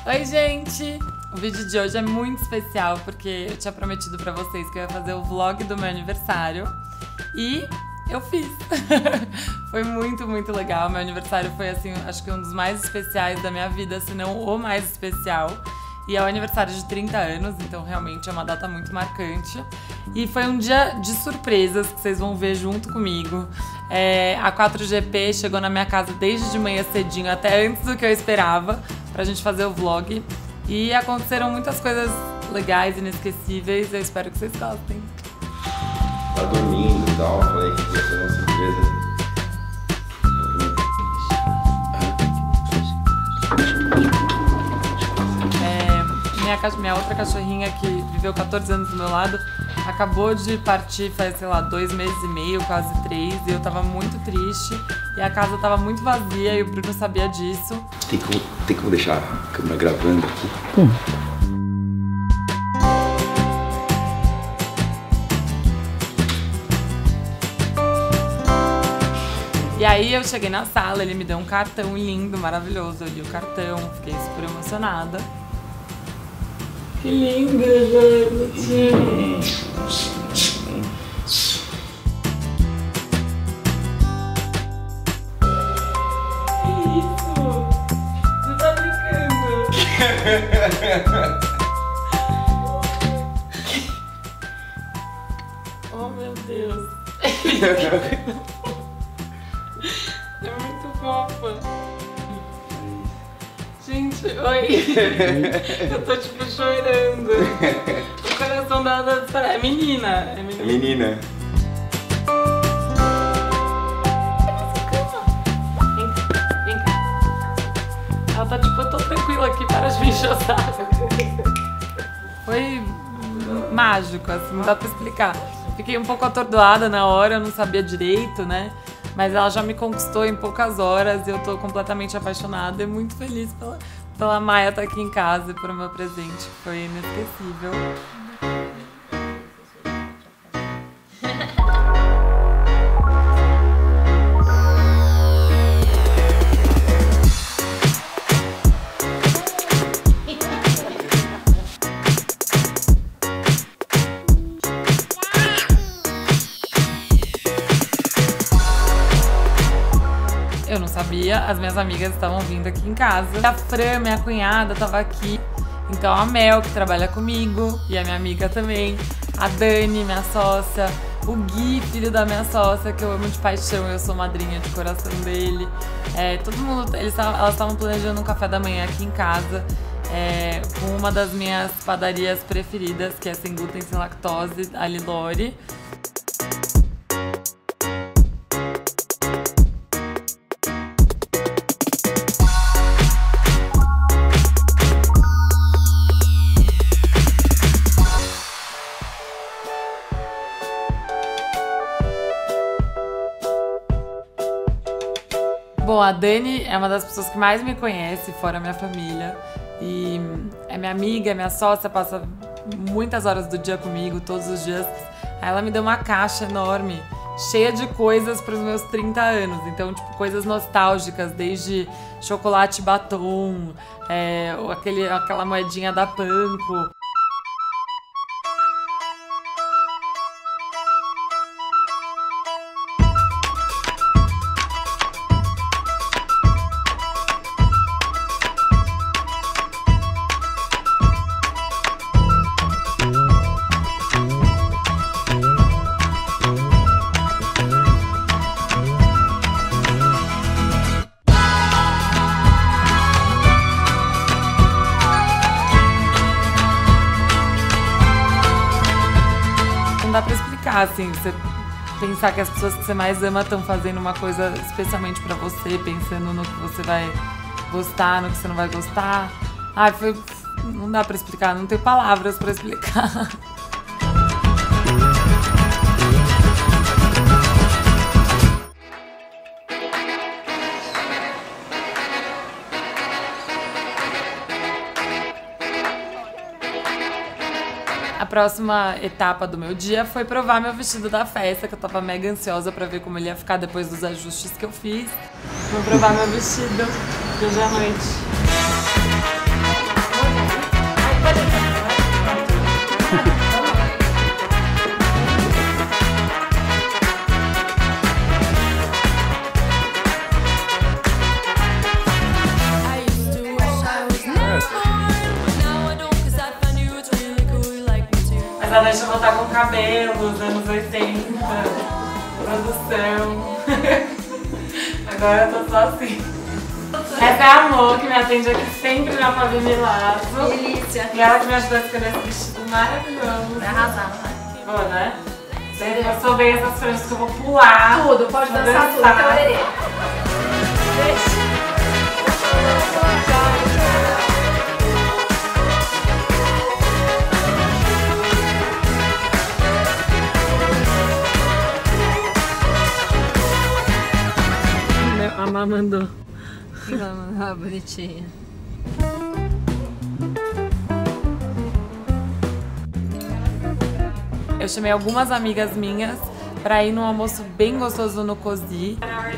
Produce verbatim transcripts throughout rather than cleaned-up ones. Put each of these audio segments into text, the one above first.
Oi, gente! O vídeo de hoje é muito especial porque eu tinha prometido pra vocês que eu ia fazer o vlog do meu aniversário e eu fiz. Foi muito, muito legal. Meu aniversário foi, assim, acho que um dos mais especiais da minha vida, se não o mais especial. E é o aniversário de trinta anos, então realmente é uma data muito marcante. E foi um dia de surpresas que vocês vão ver junto comigo. É, a quatro G P chegou na minha casa desde de manhã cedinho, até antes do que eu esperava, pra gente fazer o vlog. E aconteceram muitas coisas legais, inesquecíveis. Eu espero que vocês gostem. Tá dormindo e tal, falei que ia ser uma surpresa. Minha, minha outra cachorrinha, que viveu quatorze anos do meu lado, acabou de partir faz, sei lá, dois meses e meio, quase três, e eu tava muito triste, e a casa tava muito vazia, e o Bruno sabia disso. Tem como, tem como deixar a câmera gravando aqui? Hum. E aí eu cheguei na sala, ele me deu um cartão lindo, maravilhoso, eu li o cartão, fiquei super emocionada. Que linda, gente! Que isso? Você tá brincando? Oh, meu Deus! É muito fofa! Gente, oi! Eu tô tipo chorando. O coração dela tá... É menina. É menina. É menina. Vem cá, vem cá. Ela tá tipo, eu tô tranquila aqui, para de me encher o saco. Foi mágico, assim, não dá pra explicar. Fiquei um pouco atordoada na hora, eu não sabia direito, né? Mas ela já me conquistou em poucas horas e eu tô completamente apaixonada e muito feliz pela, pela Maia estar aqui em casa e por meu presente, que foi inesquecível. Eu não sabia, as minhas amigas estavam vindo aqui em casa. A Fran, minha cunhada, tava aqui. Então a Mel, que trabalha comigo, e a minha amiga também. A Dani, minha sócia. O Gui, filho da minha sócia, que eu amo de paixão. Eu sou madrinha de coração dele. É, todo mundo, eles, elas estavam planejando um café da manhã aqui em casa. É, com uma das minhas padarias preferidas, que é sem glúten, sem lactose, a Lilori. Bom, a Dani é uma das pessoas que mais me conhece, fora a minha família. E é minha amiga, é minha sócia, passa muitas horas do dia comigo, todos os dias. Aí ela me deu uma caixa enorme, cheia de coisas para os meus trinta anos. Então, tipo, coisas nostálgicas, desde chocolate batom, é, aquele, aquela moedinha da Panko. Não dá pra explicar, assim, você pensar que as pessoas que você mais ama estão fazendo uma coisa especialmente pra você, pensando no que você vai gostar, no que você não vai gostar. Ai, foi... não dá pra explicar, não tenho palavras pra explicar. A próxima etapa do meu dia foi provar meu vestido da festa, que eu tava mega ansiosa pra ver como ele ia ficar depois dos ajustes que eu fiz. Vou provar meu vestido de hoje à noite. Deixa eu voltar com cabelos, anos oitenta, produção. Agora eu tô só assim. Essa é a Amor, que me atende aqui sempre na Fabi Milazzo. Delícia. E ela que me ajudou a escolher esse vestido maravilhoso. Vai arrasar, né? Boa, né? Você passou bem essas franjas que eu vou pular. Tudo, pode dançar, dançar tudo, cabeleireiro. A Má mandou. Ah, bonitinha. Eu chamei algumas amigas minhas pra ir num almoço bem gostoso no Cozy.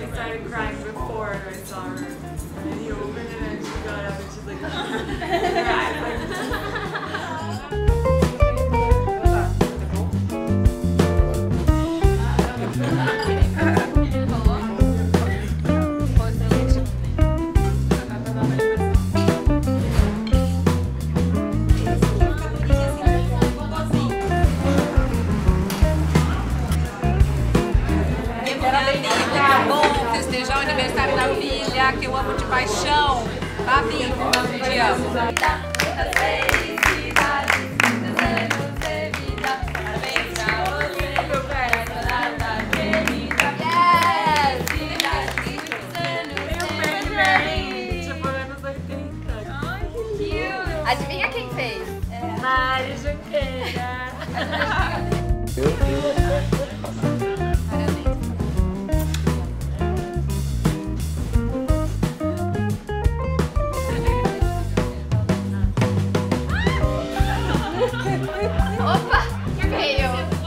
Festejar o aniversário da filha, que eu amo de paixão. Fabi, te amo. Muitas felicidades, muitos anos de vida. Parabéns pra você, meu personagem querida. Yes! Muitos anos de vida. Tipo, anos oitenta. Ai, que cute. Adivinha quem fez? É. Mari Junqueira. Opa, que veio?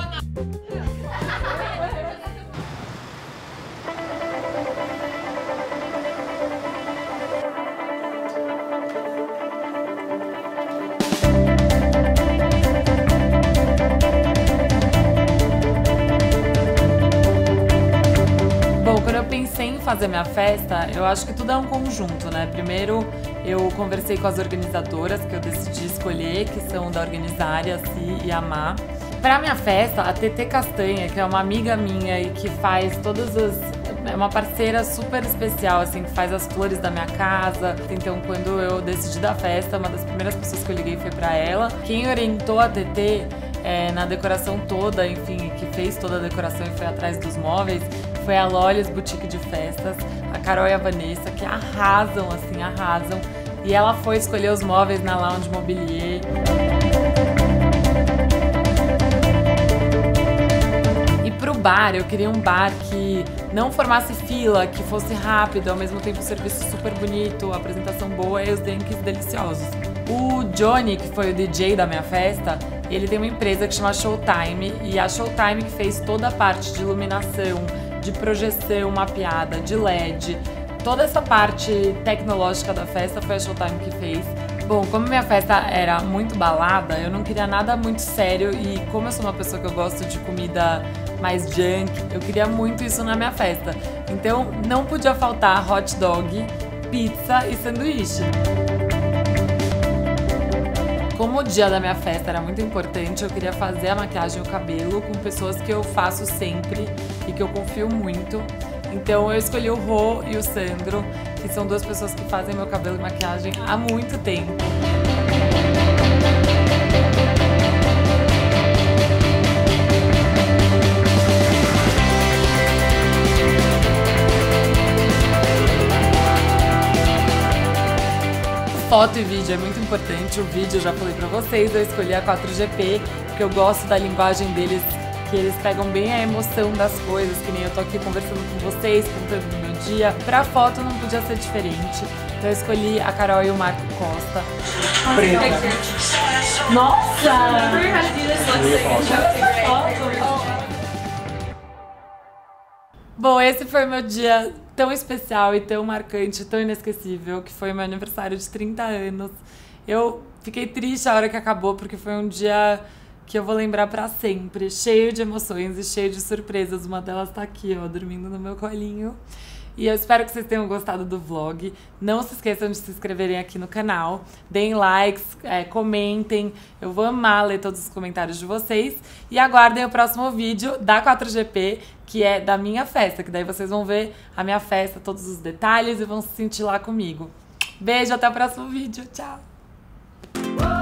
Bom, quando eu pensei em fazer minha festa, eu acho que tudo é um conjunto, né? Primeiro, eu conversei com as organizadoras que eu decidi escolher, que são da Organizária, Si e Amá. Pra minha festa, a Tetê Castanha, que é uma amiga minha e que faz todas as... é uma parceira super especial, assim, que faz as flores da minha casa. Então, quando eu decidi da festa, uma das primeiras pessoas que eu liguei foi pra ela. Quem orientou a Tetê é, na decoração toda, enfim, que fez toda a decoração e foi atrás dos móveis, foi a Lollies Boutique de Festas, a Carol e a Vanessa, que arrasam, assim, arrasam. E ela foi escolher os móveis na Lounge Mobilier. E pro bar, eu queria um bar que não formasse fila, que fosse rápido, ao mesmo tempo um serviço super bonito, apresentação boa e os drinks deliciosos. O Johnny, que foi o D J da minha festa, ele tem uma empresa que chama Showtime, e a Showtime que fez toda a parte de iluminação, de projeção mapeada, de L E D, toda essa parte tecnológica da festa foi a Showtime que fez. Bom, como minha festa era muito balada, eu não queria nada muito sério e como eu sou uma pessoa que eu gosto de comida mais junk, eu queria muito isso na minha festa. Então não podia faltar hot dog, pizza e sanduíche. Como o dia da minha festa era muito importante, eu queria fazer a maquiagem e o cabelo com pessoas que eu faço sempre e que eu confio muito. Então eu escolhi o Rô e o Sandro, que são duas pessoas que fazem meu cabelo e maquiagem há muito tempo. Foto e vídeo é muito importante. O vídeo eu já falei pra vocês, eu escolhi a quatro G P, porque eu gosto da linguagem deles, que eles pegam bem a emoção das coisas, que nem eu tô aqui conversando com vocês, contando do meu dia. Pra foto não podia ser diferente, então eu escolhi a Carol e o Marco Costa. Preta. Nossa! Bom, esse foi o meu dia tão especial e tão marcante, tão inesquecível, que foi meu aniversário de trinta anos. Eu fiquei triste a hora que acabou, porque foi um dia que eu vou lembrar pra sempre, cheio de emoções e cheio de surpresas. Uma delas tá aqui, ó, dormindo no meu colinho. E eu espero que vocês tenham gostado do vlog. Não se esqueçam de se inscreverem aqui no canal. Deem likes, é, comentem. Eu vou amar ler todos os comentários de vocês. E aguardem o próximo vídeo da quatro G P, que é da minha festa. Que daí vocês vão ver a minha festa, todos os detalhes e vão se sentir lá comigo. Beijo, até o próximo vídeo. Tchau!